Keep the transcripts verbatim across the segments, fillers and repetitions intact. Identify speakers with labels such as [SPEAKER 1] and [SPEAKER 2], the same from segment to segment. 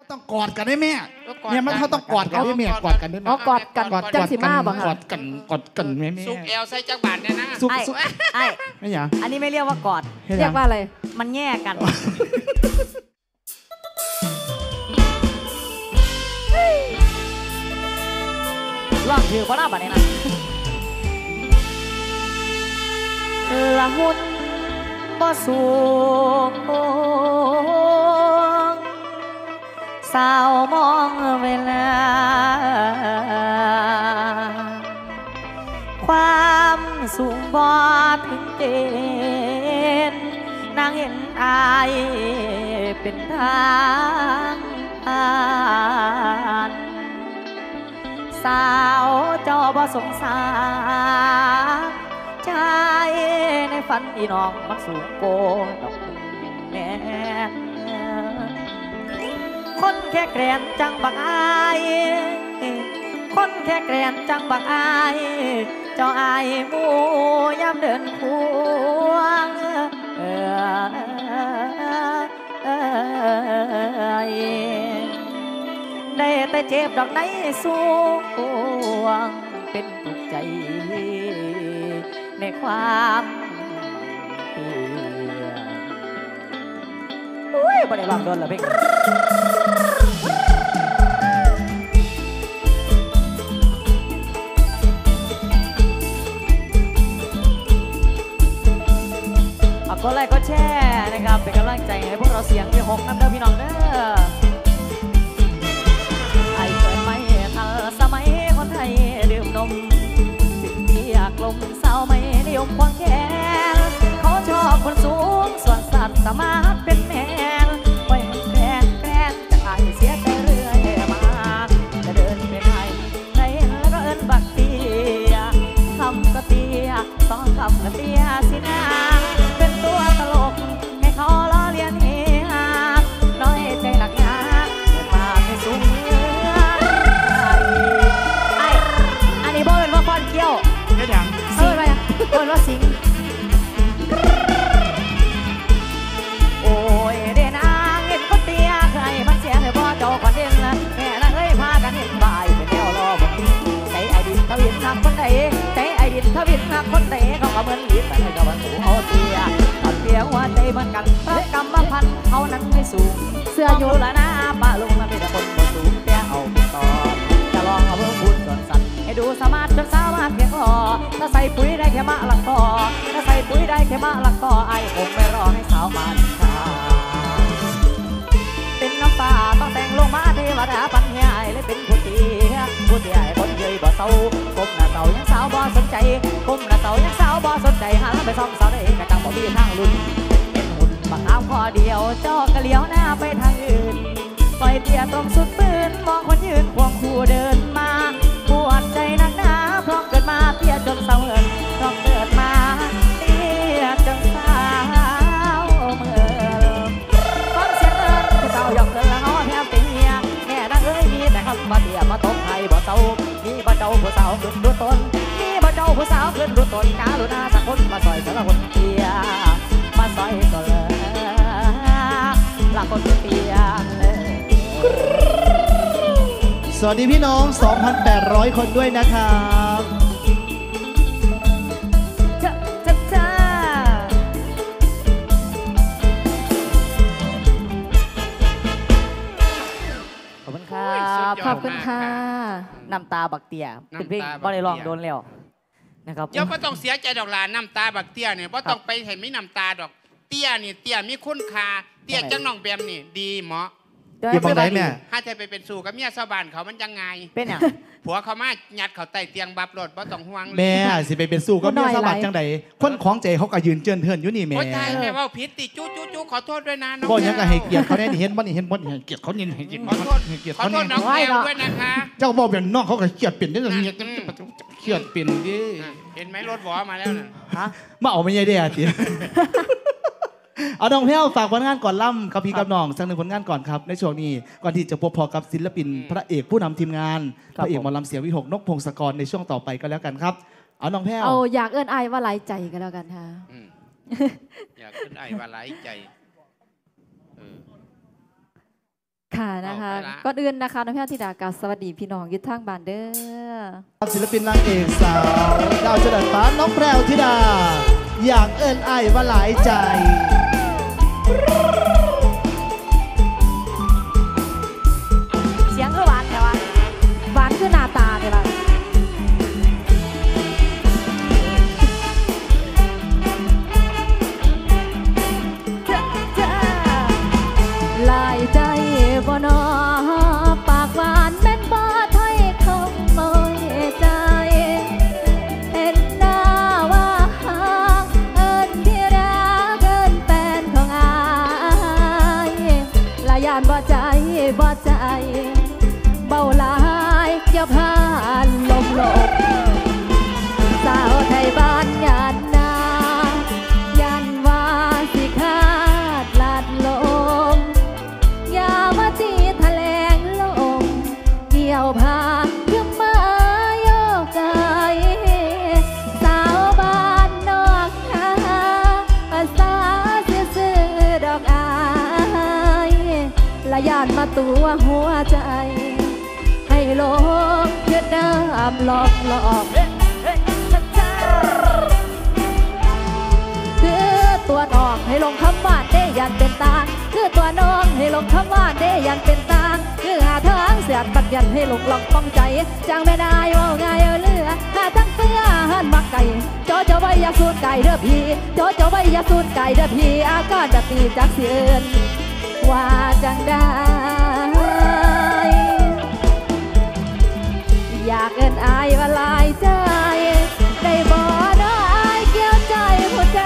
[SPEAKER 1] ต้องกอดกันได้แม่เนี่ยมันเขาต้องกอดกันได้แม่กอดกันได้อ๋
[SPEAKER 2] อกอดกันกอดจังสิมาบ่ค่ะ
[SPEAKER 1] กอดกันกอดกันแม่แม่
[SPEAKER 3] สุกแอลใส่จักบาทเนี่ยนะ
[SPEAKER 2] สุกสุกไอ้
[SPEAKER 1] ไม่หยัง
[SPEAKER 2] อันนี้ไม่เรียกว่ากอด
[SPEAKER 1] เรี
[SPEAKER 2] ยกว่าอะไรมันแย่กันลองถือเพราะหน้าบัดนี้นะละหุ่นบ่สูงสาวมองเวลาความสูงบ่ถึงเกณฑ์นางเห็นอายเป็นทางผ่านสาวเจ้าบ่สงสารชายในฝันอีน้องมันสูงโกดอกแม่คนแค่แกรนจังบักอายคนแค่แกรนจังบักอายเจ้าอายหมู่ยามเดินควงเออได้แต่เจ็บดอกในสวงเป็นทุกข์ใจในความเปลี่ยนอุ้ยบ่ได้ลองโดนเหรอพี่ก็ไลค์ก็แชร์นะครับเป็นกำลังใจให้พวกเราเสียงพี่หกน้ำเด้อพี่น้องเด้อไอ้เกิดไม่ทันสมัยคนไทยดื่มนมสิ่งที่อยากลมสาวไม่นิยมควงแขนเขาชอบคนสูงส่วนสัตว์สามารถเป็นแมนไว้แกล้งแกล้งจะอายเสียใจเรื่อยมาจะเดินไปไหนในแล้วก็เอิ้นบักเตียคำก็เตียสองคำก็เตียสินะตัวตลกให้เขาล้อเลียนเฮฮาน้อยใจหนักหนาเกิดมาไม่สูงเนื้อไอ้อันนี้บ่เอิ้นว่าฟอนเกี้ยว
[SPEAKER 1] เฮ็ดหยัง
[SPEAKER 2] เอิ้นว่าเอิ้นว่าสิงโอ้ยเดนางเห็นคนเตี้ยใครมันเสียให้บ่เจ้าก่อนเด่นละแม่น่ะเอ้ยพากันเห็นบ่ายเป็นแนวรอบ่ใจไอ้ดินทวินหักคนใดใจไอ้ดินทวินหักคนใดเขาก็เหมือนลิ้นแต่ให้กับมันหูเอาเตี้ยหัวใจเหมือนกันพระกรรมพันธ์เขานั้นไม่สูงเสื้ออยู่ละนะป้าลุงมันเป็นคนบ่สูงแต่เอาบุญต่อจะลองเอาเพิ่มบุญส่วนสัตว์ให้ดูสามารถจนสามารถเพียงพอถ้าใส่ปุ๋ยได้แค่มะหลักต่อถ้าใส่ปุ๋ยได้แค่มะหลักต่อไอ้คงไม่รอให้สาวมาชาเป็นน้ำตาต้องแต่งลงมาเทวดาปัญญาเลยเป็นผู้ตีผู้ตีไอ้คนเยยบ่เศร้าก้มหน้าเศร้ายังสาวบ่สนใจก้มหน้าเศร้ายังสาวบ่สนใจหันไปซ่อมสาวได้กระจังบ่มีทางลุ้นเป็นหุ่นบักขาวคอเดียวเจ้ากะเลี้ยวหน้าไปทางอื่นปล่อยเตี้ยตรงสุดปืนมองคนยืนควงคู่เดินมาปวดใจนักหนาเพราะเกิดมาเตี้ยจนเศร้าเอิญเพราะเกิดมาเตี้ยจนสาวเมื่อฟังเสียงเอิญคือเศร้าหยอกเอิญละง้อแทบเตี้ยแง่ดังเอ้ยมีแต่คำว่าเตี้ยมาตบไทยบ่เศร้ามีบ่เจ้าผู้สาวขึ้นดูต้นมีบ่เจ้าผู้สาวขึ้นดูต้นกาลุนาสักคนมาซอยสารคนเตี้ยมาซอยก็เลยละคนเตี้ย
[SPEAKER 1] สวัสดีพี่น้อง สองพันแปดร้อย คนด้วยนะครับ
[SPEAKER 2] จ้าจ้าจ้าขอบคุณครับขอบคุณค่ะน้ำตาบักเตียเป็นเพลงบ่ได้ร้องโดนแล้วนะครับ
[SPEAKER 3] เจ้าก็ต้องเสียใจดอกลาน้ำตาบักเตี้ยเนี่ยเพราะต้องไปเห็นไม่น้ำตาดอกเตี้ยนี่เตี้ยมีคุณค่าเตี้ยจังน้องแบมนี่ดีเหมาะ
[SPEAKER 1] อย่าบอกได้แม่
[SPEAKER 3] ถ้าจะไปเป็นสู่กับเมียชาวบ้านเขามันยังไง
[SPEAKER 2] เป็นอ่ะ
[SPEAKER 3] ผัวเขามายัดเขาไต่เตียงบับรถเพราะต้องห่วง
[SPEAKER 1] แม่สิไปเป็นสู่กับเมียชาวบ้านจังใดคนของใจเขาก็ยืนเจินเทินอยู่นี่แม่
[SPEAKER 3] โอ้ยตายแม่ว่าผิดติจู้จู้จู้ขอโทษด้วยนะน้อง
[SPEAKER 1] บ่ยังก็ให้เกียรติเขาแน่ที่เห็นบ่นี่เห็นบ่นี่ให้เกียรติเขานี่ให้เกียรติ
[SPEAKER 3] ขอโทษให้เกียรติเขาขอโทษน้องแมวด้วยนะคะ
[SPEAKER 1] เจ้าบอกเป็นน้องเขาก็เกียรติเป็นได้ยังเกียรติเป็นดิ
[SPEAKER 3] เห็นไหมรถวอมาแล้วน่ะ
[SPEAKER 1] ฮะมาเอาไม่ใช่เด้อติเอาน้องแพ้วฝากผลงานก่อนล่ำกับพี่กับน้องสักหนึ่งผลงานก่อนครับในช่วงนี้ก่อนที่จะพบพอกับศิลปินพระเอกผู้นำทีมงานพระเอกหมอลำเสียงวิหกนกพงศกรในช่วงต่อไปก็แล้วกันครับเอาน้องแพ้ว
[SPEAKER 2] เอาอยากเอิ้นไอว่าหลายใจก็แล้วกันค่ะ
[SPEAKER 3] อยากเอิ้นไอว่าหลายใจ
[SPEAKER 4] ค่ะนะคะ
[SPEAKER 3] เอาไปละ
[SPEAKER 4] ก่อนอื่นนะคะน้องแพทย์ธิดากาสวัสดีพี่น้องอยุททางบ้านเด้อ
[SPEAKER 1] ศิลปินนางเอกสาวดาวจรัสฟ้าน้องแพรวธิดา อยากเอิ้นไอ้ายว่าหลายใจ
[SPEAKER 2] เสียงคือหวานแต่ว่า
[SPEAKER 4] หวานคือหน้าตาเนี่ยล่ะจ้าจ้าลายใจบ่นอปากหวานแม่นบ่ถ้อยคำเมยใจ เห็นหน้าว่าหางเอิ้นที่รักเอิ้นแฟนของอายละยานบ่ใจบ่ใจ เบาหลายอย่าพานลมหลบสาวไทยบ้านยานนายันว่าสิขาดลาดลมอย่ามาตีแถลงลมเกี่ยวพาขึ้นมาโยกไกสาวบ้านนอกนาภาษาซื่อๆดอกอายละยานมาตัวหัวใจ ให้โลกยึดน้ำหลอกหลอกคือตัวน้องให้ลงคำว่าได้ยันเป็นตางคือตัวน้องให้ลงคำว่าได้ยันเป็นตางคือหาทางเสียดปัดยันให้ลงหลอกป้องใจจังไม่ได้ว่าไงเอาเลือหาทั้งเสื้อหันมักไก่โจโจไว้ยาสูดไก่เด้อพี่โจโจไว้ยาสูดไก่เด้อพี่อาการจะตีจากเสียนว่าจังได้อยากเอิ้นอายว่าหลายใจได้บ่น้ออายเกี่ยวใจหัวใจ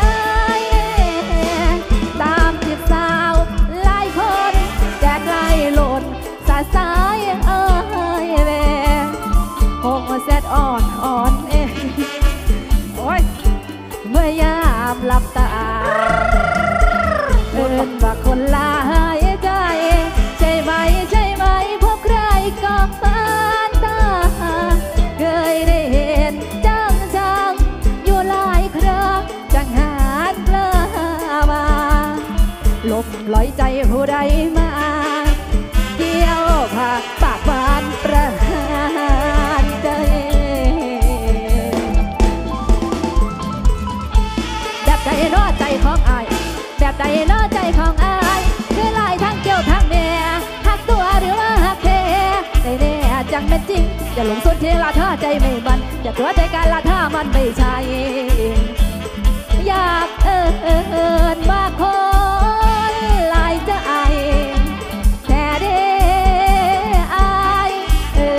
[SPEAKER 4] ตามจีบสาวหลายคนแต่ไกลหล่นสายสายเอ้ยแม่คงมาแซดอ่อนอ่อนเองโอ้ยเมื่อยามหลับตาเอิ้นว่าคนหลายใจใช่ไหมใช่ไหมพบใครก็ผ่านตาเคยได้เห็นจังจังอยู่หลายครั้งจังหารกล้ามาลบลอยใจผู้ใดมาเกี่ยวผ่าปากหวานประหารใจแบบใดน้อใจของอายแบบใดน้อใจของอายคือลายทั้งเกี่ยวทั้งแม่หักตัวหรือว่าหักแท้ได้แน่จังเป็นจริงอย่าหลงสุดที่ละท่าใจไม่มันอย่าตัวใจการละท่ามันไม่ใช่อยากเอิญมาคนลายจะอายแค่เด้อายเอ้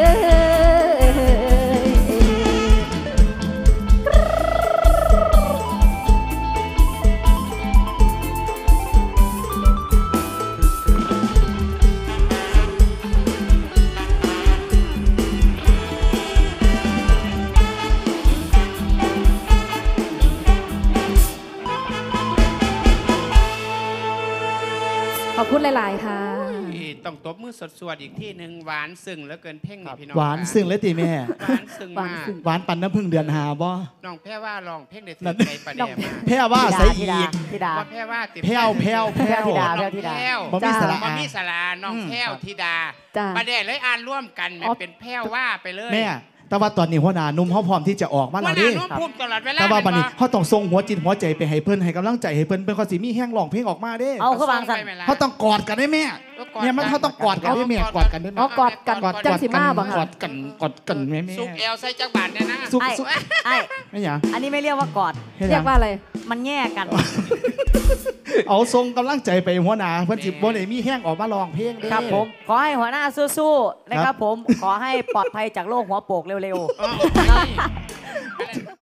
[SPEAKER 4] ขอบคุณหลายๆค่ะ
[SPEAKER 3] ต้องตบมือสดสวดอีกที่หนึ่งหวานซึ้งเหลือเกินเพ่งนี่พี่น้อง
[SPEAKER 1] หวานซึ้งเลยตีแม่
[SPEAKER 3] หวานซึ้งมาก
[SPEAKER 1] หวานปันน้ำพึ่งเดือนหาบ่
[SPEAKER 3] น้องแพ้ว่าลองเพ่งได้ถึ
[SPEAKER 1] นั่
[SPEAKER 3] ง
[SPEAKER 1] น
[SPEAKER 3] ใจประเดี๋ยวมาก
[SPEAKER 1] แพรว่าใส่
[SPEAKER 2] ธิ
[SPEAKER 1] อี
[SPEAKER 2] ดาก ธิดา
[SPEAKER 3] ว่าแพ้ว่าติด
[SPEAKER 1] แพรวแพรวแพรว
[SPEAKER 2] ธิดา
[SPEAKER 3] น้อง
[SPEAKER 2] ธิดา
[SPEAKER 3] แพ้ว
[SPEAKER 1] บ่มีสระ
[SPEAKER 3] บ่
[SPEAKER 1] อา
[SPEAKER 3] มีสลาน้อง
[SPEAKER 1] อืม
[SPEAKER 3] แพ้วธิดา
[SPEAKER 4] จ้า
[SPEAKER 3] ประเดี๋ยวเลยอ่านร่วมกันแม่
[SPEAKER 4] อ๋อ
[SPEAKER 3] เป็นแพ้วว่าไปเลย
[SPEAKER 1] แม่แต่ว่าตอนนี้หัวหน้าหนุ่มเขาพร้อมที่จะออกมา
[SPEAKER 3] ว่า
[SPEAKER 1] แล้ว
[SPEAKER 3] หน้า
[SPEAKER 1] ดิ
[SPEAKER 3] น้องภูมิตลอดเวลา
[SPEAKER 1] แต่ว่าบัดนี้
[SPEAKER 3] แม่นบ่
[SPEAKER 1] เขาต้องส่งหัวจิตหัวใจไปให้เพิ่นให้กำลังใจให้เพิ่นเพิ่นเขาสิมีแห้งร้องเพลงออกมาเด้
[SPEAKER 2] เอาเข้าวางสัน
[SPEAKER 3] ไปไหมล่ะ
[SPEAKER 1] เขาต้องกอดกันได้แม่เนี่ยมันเขาต้องกอดกันได้แม่กอดกันได้แม่
[SPEAKER 4] อ๋อกอดกัน
[SPEAKER 1] กอด
[SPEAKER 4] จังสิมาบ่
[SPEAKER 1] ก
[SPEAKER 4] ค่ะ
[SPEAKER 1] อดกันกอดกันแม่แม่
[SPEAKER 3] สุกเอลใส่จักบาทเนี่ยนะ
[SPEAKER 1] สุก
[SPEAKER 2] ไอ้
[SPEAKER 1] สุก
[SPEAKER 2] ไอ้
[SPEAKER 1] ไม่หยัง
[SPEAKER 2] อันนี้ไม่เรียกว่ากอด
[SPEAKER 1] ฮ็ดห
[SPEAKER 4] เรี
[SPEAKER 1] ยั
[SPEAKER 4] ย
[SPEAKER 1] ง
[SPEAKER 4] กว่าอะไร
[SPEAKER 2] มันแย่กัน
[SPEAKER 1] เอาทรงกำลังใจไปหัวหน้าเพิ่นสิบ่ได้มีแห้งออกมาร้องเพลงเด้
[SPEAKER 2] ครับผม ขอให้หัวหน้าสู้ๆนะค
[SPEAKER 1] ครั
[SPEAKER 2] รับบ ผม ขอให้ปลอดภัยจากโรคหัวโปกเร็ว
[SPEAKER 3] เออเอาไป